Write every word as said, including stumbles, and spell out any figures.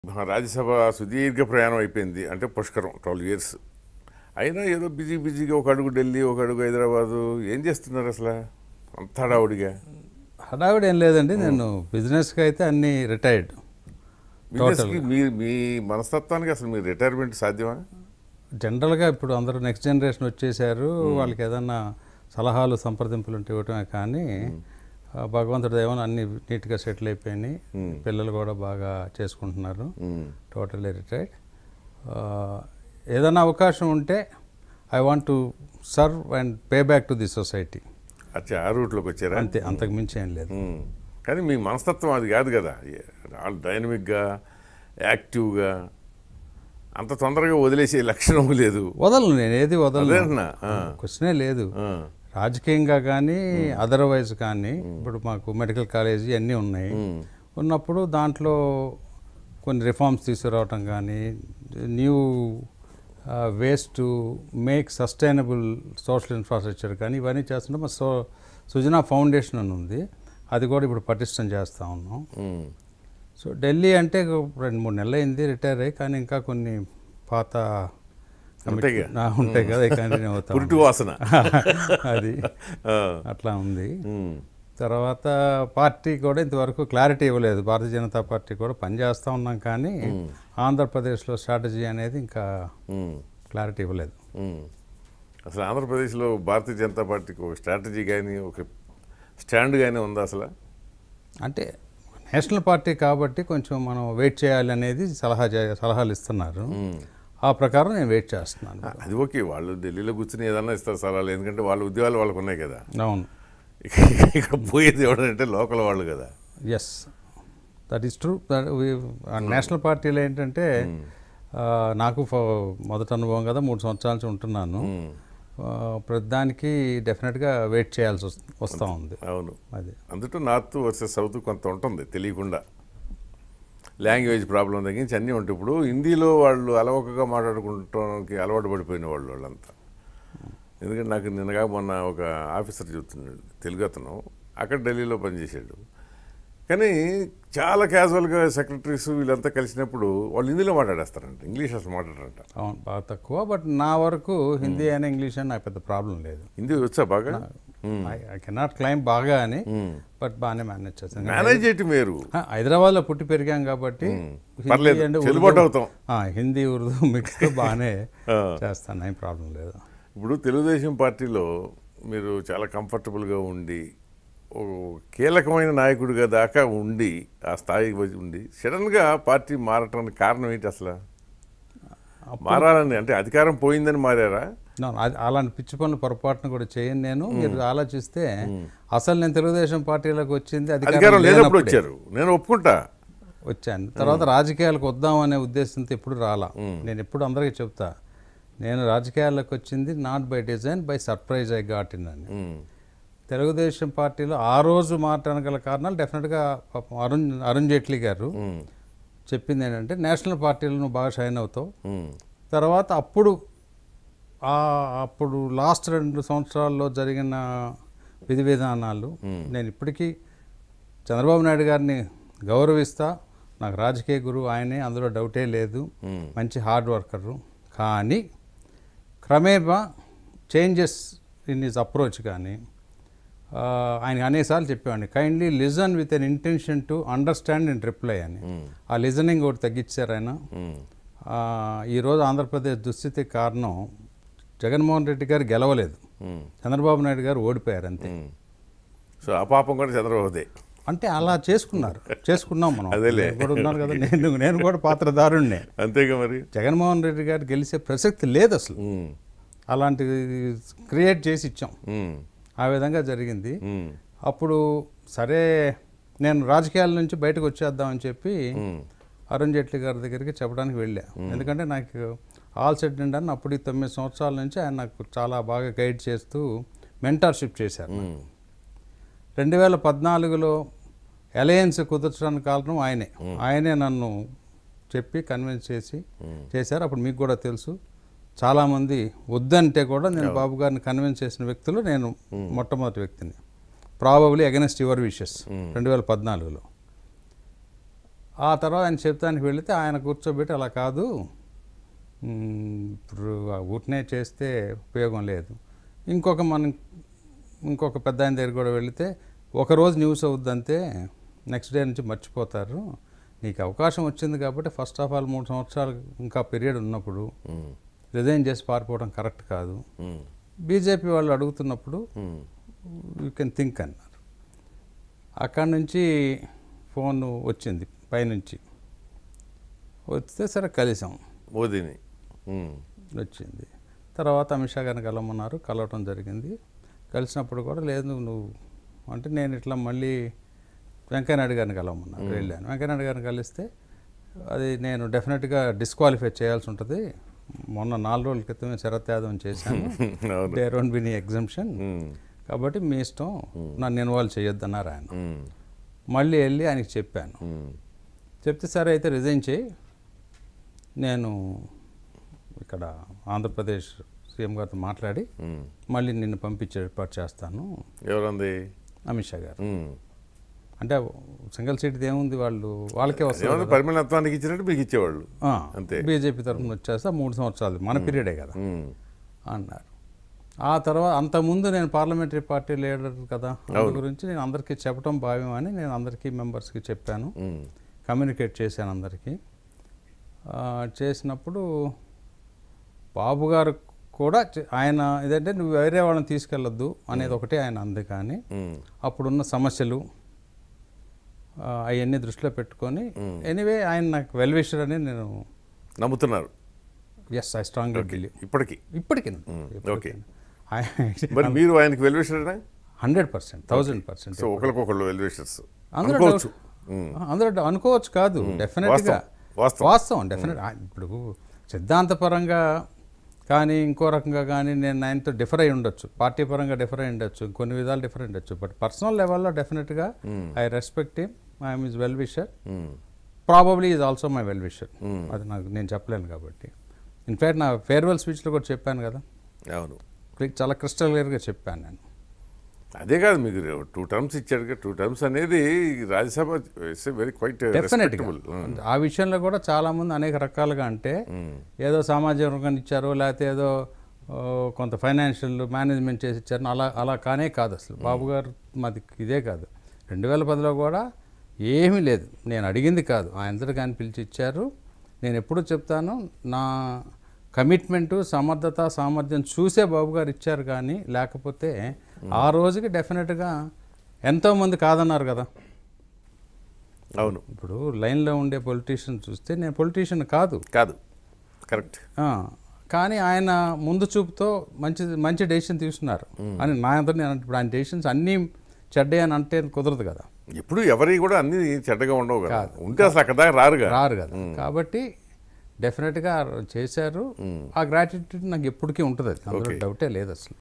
రాజ్యసభ సుదీర్ఘ ప్రయాణం అయిపోయింది అంటే పుష్కరం ట్వెల్వ్ ఇయర్స్ అయినా ఏదో బిజీ బిజీగా ఒక అడుగు ఢిల్లీ ఒక అడుగు హైదరాబాదు ఏం చేస్తున్నారు అసలు అంత హడావుడిగా? హడావుడి ఏం లేదండి, నేను బిజినెస్కి అయితే అన్ని రిటైర్డ్. బిజినెస్కి మీ మీ మనస్తత్వానికి అసలు మీ రిటైర్మెంట్ సాధ్యమా? జనరల్గా ఇప్పుడు అందరూ నెక్స్ట్ జనరేషన్ వచ్చేసారు, వాళ్ళకి ఏదన్నా సలహాలు సంప్రదింపులు ఉంటే ఇవ్వటమే. కానీ భగవంతుడి దైవం అన్ని నీట్గా సెటిల్ అయిపోయినాయి, పిల్లలు కూడా బాగా చేసుకుంటున్నారు. Totally retired. ఏదైనా అవకాశం ఉంటే I want to serve and pay back to the society. అచ్చా, ఆ రూట్లోకి వచ్చారా? అంతే, అంతకు మించి ఏం లేదు. కానీ మీ మనస్తత్వం అది కాదు కదా, డైనమిక్గా యాక్టివ్గా అంత తొందరగా వదిలేసే లక్షణం లేదు. వదలను, నేను ఏది వదలను, క్వశ్చనే లేదు. రాజకీయంగా కానీ అదర్వైజ్ కానీ ఇప్పుడు మాకు మెడికల్ కాలేజీ అన్నీ ఉన్నాయి. ఉన్నప్పుడు దాంట్లో కొన్ని రిఫార్మ్స్ తీసుకురావటం కానీ, new ways to make sustainable social infrastructure కానీ ఇవన్నీ చేస్తుంటే మా సో సుజనా ఫౌండేషన్ అని ఉంది, అది కూడా ఇప్పుడు పటిష్టం చేస్తూ ఉన్నాం. సో ఢిల్లీ అంటే రెండు మూడు నెలలు అయింది రిటైర్ అయ్యి, కానీ ఇంకా కొన్ని పాత ఉంటాయి కదా, కంటిన్యూ అవుతాం. వాసన అది అట్లా ఉంది. తర్వాత పార్టీ కూడా ఇంతవరకు క్లారిటీ ఇవ్వలేదు. భారతీయ జనతా పార్టీ కూడా పనిచేస్తూ ఉన్నాం, కానీ ఆంధ్రప్రదేశ్లో స్ట్రాటజీ అనేది ఇంకా క్లారిటీ ఇవ్వలేదు. అసలు ఆంధ్రప్రదేశ్లో భారతీయ జనతా పార్టీకి ఒక స్ట్రాటజీ కానీ ఒక స్టాండ్ కానీ ఉందా అసలు? అంటే నేషనల్ పార్టీ కాబట్టి కొంచెం మనం వెయిట్ చేయాలి అనేది సలహా సలహాలు ఇస్తున్నారు. ఆ ప్రకారం నేను వెయిట్ చేస్తున్నాను. అది ఓకే, వాళ్ళు ఢిల్లీలో కూర్చుని ఏదన్నా ఇస్తారు సలహాలు, ఎందుకంటే వాళ్ళ ఉద్యోగాలు వాళ్ళకు ఉన్నాయి కదా. అవును, ఇక్కడ పోయేది ఎవడంటే లోకల్ వాళ్ళు కదా. Yes, that is true. National పార్టీలో ఏంటంటే నాకు మొదటి అనుభవం కదా, మూడు సంవత్సరాల నుంచి ఉంటున్నాను. ప్రతిదానికి డెఫినెట్గా వెయిట్ చేయాల్సి వస్తూ ఉంది. అవును, అది అందులో నార్త్ వర్సెస్ సౌత్ కొంత ఉంటుంది తెలియకుండా. లాంగ్వేజ్ ప్రాబ్లం తగ్గించి అన్నీ ఉంటాయి. ఇప్పుడు హిందీలో వాళ్ళు అలవకగా మాట్లాడుకుంటానికి అలవాటు పడిపోయిన వాళ్ళు వాళ్ళంతా. ఎందుకంటే నాకు నిన్నగా మొన్న ఒక ఆఫీసర్ చెబుతున్నాడు, తెలుగు అతను, అక్కడ ఢిల్లీలో పనిచేసాడు. కానీ చాలా క్యాజువల్గా సెక్రటరీస్ వీళ్ళంతా కలిసినప్పుడు వాళ్ళు హిందీలో మాట్లాడేస్తారంట, ఇంగ్లీష్ అసలు మాట్లాడారంట. అవును, బాగా తక్కువ. బట్ నా వరకు హిందీ అయినా ఇంగ్లీష్ అయినా నాకు పెద్ద ప్రాబ్లం లేదు. హిందీ వచ్చా బాగా? ఐ కెనాట్ క్లైమ్ బాగా అని, బట్ బాగానే మేనేజ్ చేస్తాను. మేనేజ్ చేయటం మీరు హైదరాబాద్లో పుట్టి పెరిగాం కాబట్టి హిందీ ఉర్దూ మిక్స్ బాగానే చేస్తాను, ఏం ప్రాబ్లం లేదు. ఇప్పుడు తెలుగుదేశం పార్టీలో మీరు చాలా కంఫర్టబుల్గా ఉండి ఓ కీలకమైన నాయకుడిగా దాకా ఉండి ఆ స్థాయికి ఉండి సడన్గా పార్టీ మారటానికి కారణం ఏంటి అసలు? మారాలని అంటే అధికారం పోయిందని మారారా? అలాంటి పిచ్చి పనులు పొరపాటును కూడా చేయను నేను. మీరు ఆలోచిస్తే అసలు నేను తెలుగుదేశం పార్టీలోకి వచ్చింది అధికారం లేనప్పుడు వచ్చారు, నేను ఒప్పుకుంటా వచ్చాను. తర్వాత రాజకీయాలకు వద్దాం అనే ఉద్దేశంతో ఎప్పుడు రాలా. నేను ఎప్పుడు అందరికీ చెప్తా, నేను రాజకీయాల్లోకి వచ్చింది not by design, by surprise I got in అని. తెలుగుదేశం పార్టీలో ఆ రోజు మాట్లాడగల గల కారణాలు డెఫినెట్గా అరుణ్ అరుణ్ జైట్లీ గారు చెప్పింది ఏంటంటే, నేషనల్ పార్టీలో నువ్వు బాగా షైన్ అవుతావు. తర్వాత అప్పుడు అప్పుడు లాస్ట్ రెండు సంవత్సరాల్లో జరిగిన విధి విధానాలు నేను ఇప్పటికీ చంద్రబాబు నాయుడు గారిని గౌరవిస్తా, నాకు రాజకీయ గురువు ఆయనే, అందులో డౌటే లేదు, మంచి హార్డ్ వర్కరు. కానీ క్రమేపా చేంజెస్ ఇన్ హిజ్ అప్రోచ్ కానీ ఆయన అనేసార్లు చెప్పేవాడిని, kindly listen with an intention to understand and reply అని. ఆ లిజనింగ్ ఒకటి తగ్గించారు ఆయన. ఈరోజు ఆంధ్రప్రదేశ్ దుస్థితికి కారణం జగన్మోహన్ రెడ్డి గారు గెలవలేదు, చంద్రబాబు నాయుడు గారు ఓడిపోయారు అంతే. సో ఆ పాపం కూడా చంద్రబాబుదే అంటే అలా చేసుకున్నారు, చేసుకున్నాం మనం. కూడా ఉన్నారు కదా, నేను నేను కూడా పాత్రదారుణ్ణే. అంతేగా మరి. జగన్మోహన్ రెడ్డి గారు గెలిచే ప్రసక్తి లేదు అసలు, అలాంటిది క్రియేట్ చేసి ఇచ్చాం. ఆ విధంగా జరిగింది. అప్పుడు సరే నేను రాజకీయాల నుంచి బయటకు వచ్చేద్దామని చెప్పి అరుణ్ జైట్లీ గారి దగ్గరికి చెప్పడానికి వెళ్ళా. ఎందుకంటే నాకు ఆల్ సెట్ అండ్ అని అప్పుడు తొమ్మిది సంవత్సరాల నుంచి ఆయన నాకు చాలా బాగా గైడ్ చేస్తూ మెంటార్షిప్ చేశారు. రెండు వేల పద్నాలుగులో అలయన్స్ కుదర్చడానికి కారణం ఆయనే ఆయనే నన్ను చెప్పి కన్విన్స్ చేసి చేశారు. అప్పుడు మీకు కూడా తెలుసు, చాలామంది వద్దంటే కూడా నేను బాబు గారిని కన్విన్స్ చేసిన వ్యక్తులు నేను మొట్టమొదటి వ్యక్తిని, ప్రాబబ్లీ అగెన్స్ట్ యువర్ విషెస్. రెండు వేల పద్నాలుగులో ఆ తర్వాత ఆయన చెప్తానికి వెళితే ఆయన కూర్చోబెట్టి అలా కాదు, ఇప్పుడు ఊరినే చేస్తే ఉపయోగం లేదు. ఇంకొక మనం ఇంకొక పెద్ద ఆయన దగ్గర కూడా వెళితే ఒకరోజు న్యూస్ అవుద్దంతే, నెక్స్ట్ డే నుంచి మర్చిపోతారు. నీకు అవకాశం వచ్చింది కాబట్టి ఫస్ట్ ఆఫ్ ఆల్ మూడు సంవత్సరాలు ఇంకా పీరియడ్ ఉన్నప్పుడు రిజైన్ చేసి పారిపోవడం కరెక్ట్ కాదు. బీజేపీ వాళ్ళు అడుగుతున్నప్పుడు యూ కెన్ థింక్ అన్నారు. అక్కడి నుంచి ఫోన్ వచ్చింది పైనుంచి, వస్తే సరే కలిసాం, మోదీని వచ్చింది. తర్వాత అమిత్ షా గారిని కలవమన్నారు, కలవటం జరిగింది. కలిసినప్పుడు కూడా లేదు నువ్వు అంటే నేను ఇట్లా మళ్ళీ వెంకయ్యనాయుడు గారిని కలవమన్నారు, వెళ్ళాను. వెంకయ్యనాయుడు గారిని కలిస్తే అది నేను డెఫినెట్గా డిస్క్వాలిఫై చేయాల్సి ఉంటుంది, మొన్న నాలుగు రోజుల క్రితమే శరత్యాగం చేశాను, there won't be any exemption, కాబట్టి మీ ఇష్టం, నన్ను ఇన్వాల్వ్ చేయొద్దన్నారు ఆయన. మళ్ళీ వెళ్ళి ఆయనకి చెప్పాను, చెప్తే సరే అయితే రిజైన్ చేయి, నేను ఇక్కడ ఆంధ్రప్రదేశ్ సీఎం గారితో మాట్లాడి మళ్ళీ నిన్ను పంపించే ఏర్పాటు చేస్తాను. ఎవరంది? అమిత్ షా గారు. అంటే సింగిల్ సీట్ ఏముంది, వాళ్ళు వాళ్ళకే వస్తారు, పరిమాణత్వానికి ఇచ్చినట్టు మీకు ఇచ్చేవాళ్ళు అంతే. బీజేపీ తరఫున వచ్చేస్తా, మూడు సంవత్సరాలు మన పీరియడే కదా అన్నారు. ఆ తర్వాత అంతకుముందు నేను పార్లమెంటరీ పార్టీ లీడర్ కదా, అందు గురించి నేను అందరికీ చెప్పడం భావ్యం అని నేను అందరికీ మెంబర్స్కి చెప్పాను, కమ్యూనికేట్ చేశాను అందరికీ. చేసినప్పుడు బాబు గారు కూడా ఆయన ఏదంటే నువ్వు వేరే వాళ్ళని తీసుకెళ్ళొద్దు అనేది ఒకటే ఆయన అంది. కానీ అప్పుడున్న సమస్యలు అవన్నీ దృష్టిలో పెట్టుకొని ఎనీవే ఆయన నాకు వెల్ విషర్ అని నేను నమ్ముతున్నారు. Yes, I strongly believe. ఇప్పటికి ఇప్పటికి ఓకే. మరి మీరు ఆయనకి వెల్ విషరేనా? Hundred percent thousand percent. So ఒకరికొకళ్ళు వెల్ విషర్స్ అందరూ అందరూ అనుకోవచ్చు కాదు, డెఫినెట్గా వాస్తవం. డెఫినెట్ ఇప్పుడు సిద్ధాంతపరంగా కానీ ఇంకో రకంగా కానీ నేను ఆయనతో డిఫర్ అయి ఉండొచ్చు, పార్టీ పరంగా డిఫర్ అయి ఉండొచ్చు, కొన్ని విధాలు డిఫర్ అయి ఉండొచ్చు, బట్ పర్సనల్ లెవెల్లో డెఫినెట్గా I respect him, I'm is well wisher, probably is also my well wisher. అది నాకు నేను చెప్పలేను కాబట్టి. ఇన్ఫ్యాక్ట్ నా ఫేర్వెల్ స్పీచ్లో కూడా చెప్పాను కదా, అవును, చాలా క్రిస్టల్ క్లియర్గా చెప్పాను నేను. అదే కాదు, మీకు టూ టర్మ్స్ ఇచ్చాడు, టూ టర్మ్స్ అనేది రాజ్యసభ వెరీ క్వైట్ డెఫినెట్గా. ఆ విషయంలో కూడా చాలామంది అనేక రకాలుగా, అంటే ఏదో సామాజిక వర్గాన్ని ఇచ్చారో లేకపోతే ఏదో కొంత ఫైనాన్షియల్ మేనేజ్మెంట్ చేసి ఇచ్చారు, అలా అలా కానే కాదు అసలు. బాబు గారు మాది ఇదే కాదు, రెండు వేల పదిలో కూడా ఏమీ లేదు, నేను అడిగింది కాదు, ఆయనందరూ కానీ పిలిచి ఇచ్చారు. నేను ఎప్పుడూ చెప్తాను, నా కమిట్మెంటు సమర్థత సామర్థ్యం చూసే బాబు గారు ఇచ్చారు, కానీ లేకపోతే ఆ రోజుకి డెఫినెట్గా ఎంతోమంది కాదన్నారు కదా. అవును, ఇప్పుడు లైన్లో ఉండే పొలిటీషియన్ చూస్తే నేను పొలిటీషియన్ కాదు కాదు కరెక్ట్, కానీ ఆయన ముందు చూపుతో మంచి మంచి డెసిషన్ తీసుకున్నారు అని నా అంతా నేను. ఇప్పుడు ఆయన డెసిషన్స్ అన్నీ చెడ్డే అని అంటే కుదరదు కదా, ఇప్పుడు ఎవరి కూడా అన్ని చెడ్డగా ఉండవు కదా, ఉంటే అసలు అక్కడ దాకా రారు రారు కదా. కాబట్టి డెఫినెట్గా చేశారు, ఆ గ్రాటిట్యూడ్ నాకు ఎప్పటికీ ఉంటుంది, అది అందులో డౌటే లేదు అసలు.